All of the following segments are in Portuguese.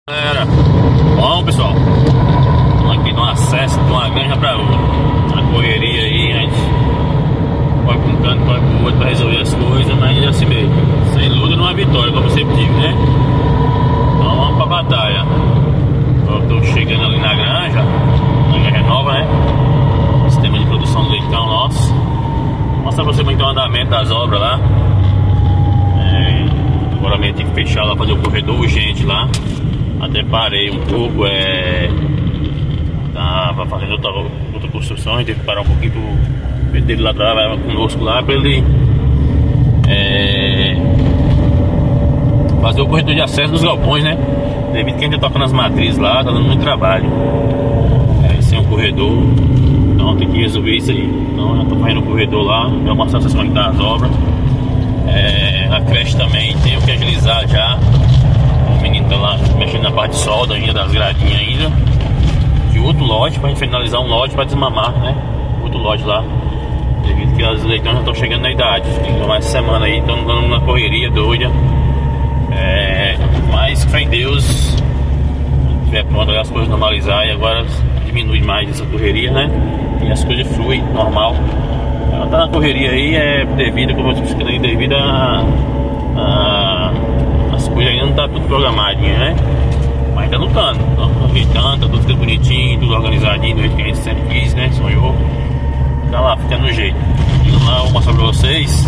Galera, bom pessoal, estamos aqui no acesso de uma granja para outra. Na correria aí, a gente vai para um canto, vai para o outro para resolver as coisas, mas é assim mesmo. Sem luta não há vitória, como eu sempre digo, né? Então vamos para a batalha. Eu estou chegando ali na granja nova, né? Sistema de produção do leitão nosso. Vou mostrar para você como é que é o andamento das obras lá. Agora mesmo tem que fechar lá, fazer o corredor urgente lá. Até parei um pouco, tava fazendo outra construção, a gente teve que parar um pouquinho pro pedreiro lá trabalhar conosco lá pra ele fazer o corredor de acesso dos galpões, né? Devido que a gente toca nas matrizes lá, tá dando muito trabalho. Sem um corredor, então tem que resolver isso aí. Então já tô fazendo o corredor lá, vou mostrar pra vocês como é que tá as obras. A creche também tenho que agilizar já. O menino tá lá mexendo na parte de solda ainda, das gradinhas ainda. De outro lote, pra gente finalizar um lote pra desmamar, né? Outro lote lá. Devido que as leitões já estão chegando na idade. Tem que tomar essa semana aí, estão dando uma correria doida. Mas fé em Deus, se tiver pronto, as coisas normalizar e agora diminui mais essa correria, né? E as coisas fluem normal. Ela tá na correria aí, devido, como eu estou explicando aí, devido as coisas ainda não tá tudo programadinho, né? Mas tá lutando, tá ajeitando, tá tudo ficando bonitinho, tudo organizadinho, do jeito que a gente sempre quis, né? Sonhou. Tá lá, ficando no jeito. Indo lá, eu vou mostrar pra vocês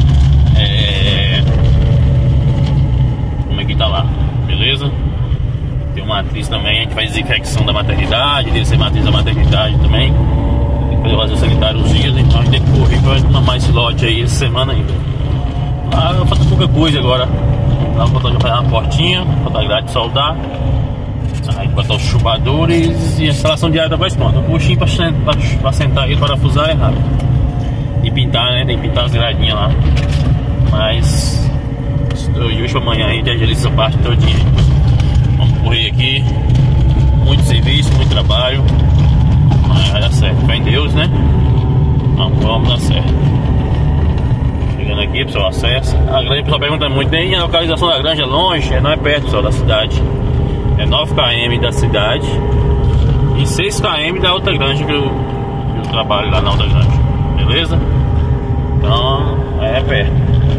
como é que tá lá, beleza? Tem uma matriz também, a gente faz desinfecção da maternidade, descer matriz da maternidade também. Fazer o vazio sanitário uns dias, então a gente tem que correr pra mamar esse lote aí essa semana ainda. Lá eu faço pouca coisa agora. Lá vou fazer uma portinha, botar grade de soldar. Aí botar os chubadores e a instalação de área vai pronta. Um puxinho pra sentar aí, parafusar é rápido. E pintar, né? Tem que pintar as gradinhas lá. Mas de hoje pra amanhã a gente agiliza essa parte todinha. Vamos correr aqui. Muito serviço, muito trabalho. Mas vai dar certo, fé em Deus, né? Vamos dar certo. Chegando aqui, pessoal, acesso. A granja, o pessoal pergunta muito, nem a localização da granja é longe, não é perto, pessoal, da cidade. É 9 km da cidade e 6 km da outra granja que eu trabalho lá na outra granja. Beleza? Então, é perto.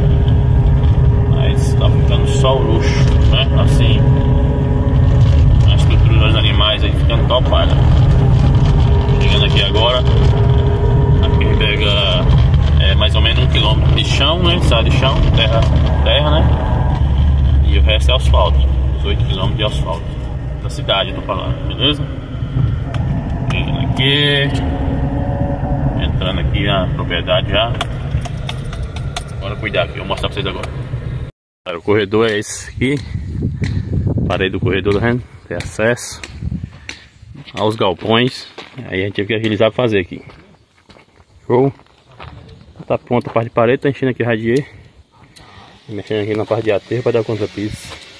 Mas tá ficando só o luxo, né? Assim, a estrutura dos animais aí ficando topada. Chegando aqui agora, aqui pega mais ou menos 1 km de chão, né? Sai de chão, terra, né? E o resto é asfalto, os 8 km de asfalto da cidade, eu tô falando, beleza? Chegando aqui, entrando aqui na propriedade já. Bora cuidar aqui, eu vou mostrar pra vocês agora. O corredor é esse aqui, parede do corredor, tá vendo? Tem acesso aos galpões. Aí a gente teve que agilizar pra fazer aqui. Show. Tá pronta a parte de parede, tá enchendo aqui o radier. Mexendo aqui na parte de aterro para dar contrapiso.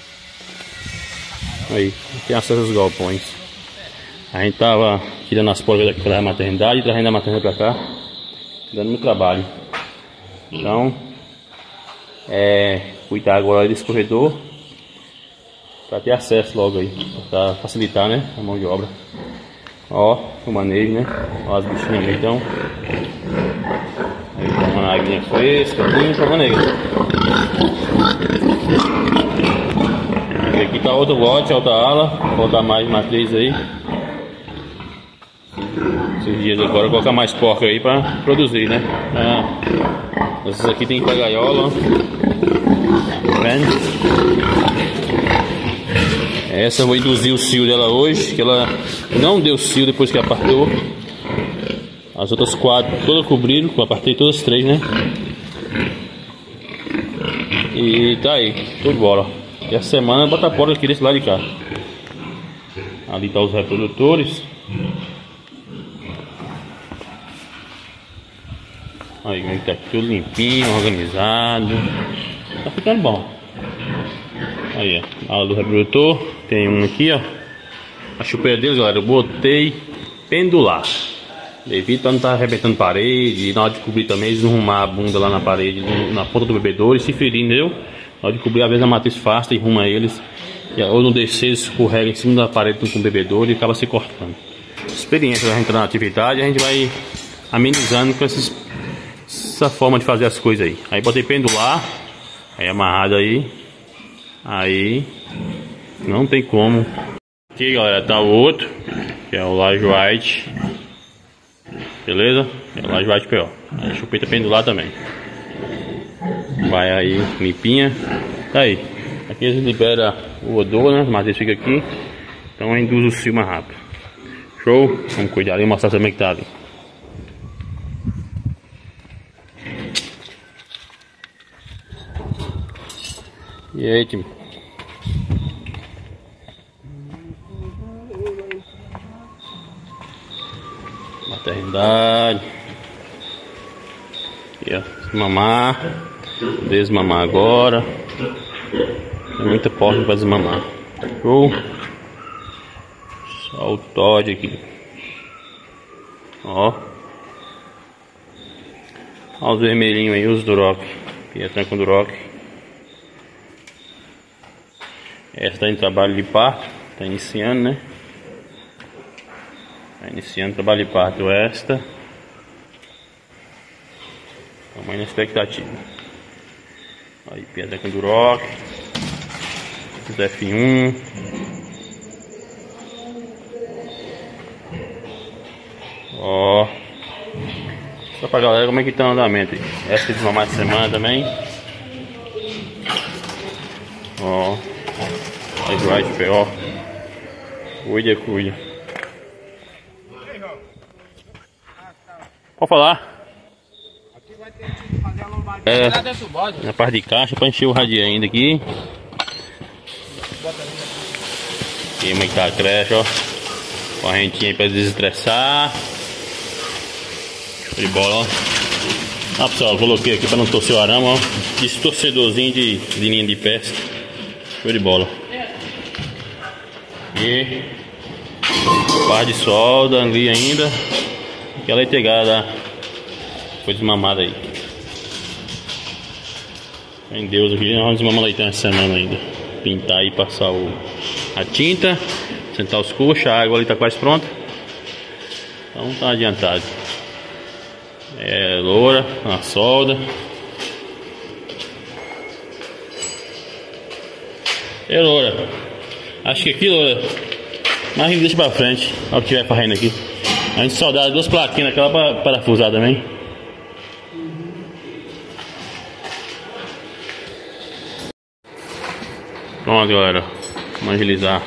Aí, tem acesso aos galpões. A gente tava tirando as porcas daqui da maternidade e trazendo a maternidade pra cá, dando muito trabalho. Então, cuidar agora desse corredor para ter acesso logo aí, para facilitar, né, a mão de obra. Ó, o manejo, né? Ó as bichinhas ali, então. Aí tá uma aguinha fresca, limpa, manejo. Aqui tá outro lote, outra ala. Vou botar mais matriz aí. Esses dias agora, vou colocar mais porca aí pra produzir, né? Esses aqui tem que ir pra gaiola. Tá vendo? Essa eu vou induzir o cio dela hoje, que ela não deu cio depois que apartou. As outras 4 todas cobriram, eu apartei todas as 3, né? E tá aí, tudo bola. E essa semana bota a porta aqui desse lado de cá. Ali tá os reprodutores. Aí, como é que tá tudo limpinho, organizado. Tá ficando bom. Aí, ó, a ala do reprodutor. Tem um aqui, ó. A chupeira deles, galera, eu botei pendular. Devido pra não estar arrebentando parede. E na hora de cobrir também, eles não arrumar a bunda lá na parede, na ponta do bebedouro e se ferir, entendeu? Na hora de cobrir, às vezes a matriz afasta e arruma eles. ou no descer escorrega em cima da parede com o bebedouro e acaba se cortando. Experiência da gente entrar na atividade, a gente vai amenizando com essa forma de fazer as coisas aí. Aí botei pendular, aí amarrado aí não tem como. Aqui galera, tá o outro, que é o Laje White, beleza? É o Laje White PO. Aí a chupeta pendular também. Vai aí limpinha, tá aí. Aqui a gente libera o odor, né? Mas ele fica aqui, então induz o cio mais rápido. Show? Vamos cuidar ali e mostrar também que tá ali. E aí, time? Maternidade. Aqui, ó. Mamar. Desmamar agora. Tem muita porta pra desmamar. Show? Só o Todd aqui. Ó. Ó os vermelhinhos aí, os Duroc. Pietran com Duroc. Essa tá em trabalho de parto. Tá iniciando, né? Tá iniciando trabalho de parto esta. Tamanho na expectativa. Aí, Pietran com Duroc. Os F1. Ó. Só pra galera como é que tá o andamento aí. Essa de mamar de semana também. Ó. Laje White PO. Cuida. Pode falar. Na parte de caixa pra encher o radinho ainda aqui. Aqui como é que tá a creche, ó. Correntinha aí pra desestressar. Show de bola, ó. Pessoal, coloquei aqui pra não torcer o arame, ó. Distorcedorzinho de linha de pesca. Show de bola. E par de solda ali ainda. Aquela leitegada foi desmamada aí. Em Deus, aqui nós vamos desmamar leitão essa semana ainda. Pintar e passar a tinta, sentar os coxos, a água ali tá quase pronta. Então tá adiantado. É loura, a solda. É loura. Acho que aqui, loura. Mas a gente deixa pra frente. Olha o que tiver fazendo aqui. A gente soldar duas plaquinhas naquela para parafusar também. Pronto, galera. Vamos agilizar.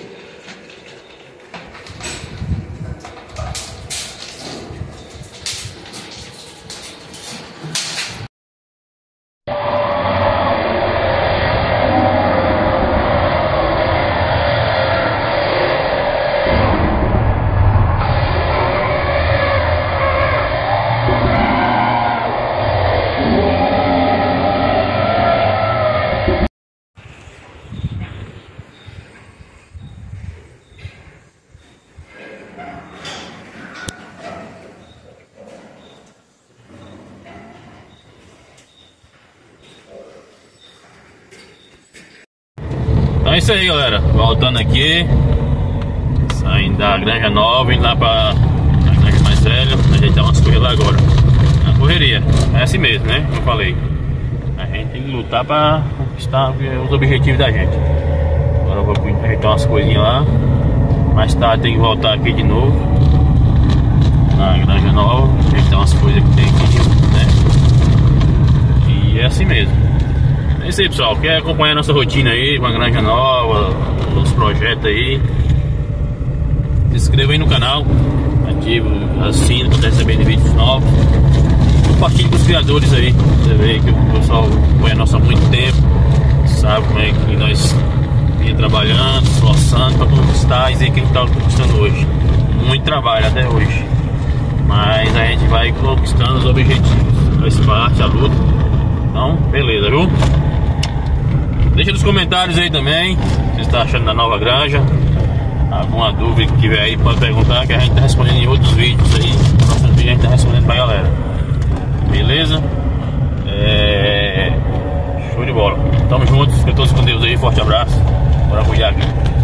Então é isso aí, galera. Voltando aqui, saindo da Granja Nova, indo lá pra Granja Mais Velha, ajeitar umas coisas lá agora. Na correria, é assim mesmo, né? Como eu falei, a gente tem que lutar pra conquistar os objetivos da gente. Agora eu vou ajeitar umas coisinhas lá. Mais tarde tem que voltar aqui de novo na Granja Nova, ajeitar umas coisas que tem aqui, né? E é assim mesmo. É isso aí, pessoal. Quer acompanhar nossa rotina aí com a Granja Nova, os projetos aí, se inscreva aí no canal, ativa, assina para receber vídeos novos, compartilhe com os criadores aí. Você vê que o pessoal acompanha nós há muito tempo, sabe como é que nós vinha trabalhando, esforçando para conquistar e dizer que a gente está conquistando hoje. Muito trabalho até hoje, mas a gente vai conquistando os objetivos, faz parte da luta. Então, beleza, viu? Deixa nos comentários aí também o que você está achando da nova granja. Alguma dúvida que tiver aí pode perguntar, que a gente tá respondendo em outros vídeos aí. No próximo vídeo a gente tá respondendo pra galera. Beleza? Show de bola. Tamo juntos, fiquem todos com Deus aí, forte abraço. Bora cuidar aqui.